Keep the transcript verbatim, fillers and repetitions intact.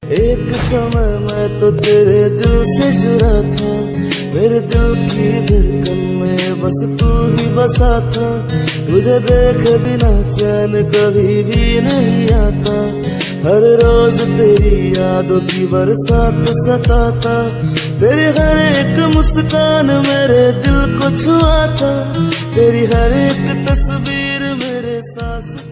एक समय मैं तो तेरे दिल से जुड़ा था, मेरे दिल की धड़कन में बस तू ही बसा था। तुझे देख बिना चैन कभी भी नहीं आता, हर रोज तेरी यादों की बरसात सताता। तेरी हर एक मुस्कान मेरे दिल को छुआ था, तेरी हर एक तस्वीर मेरे सांस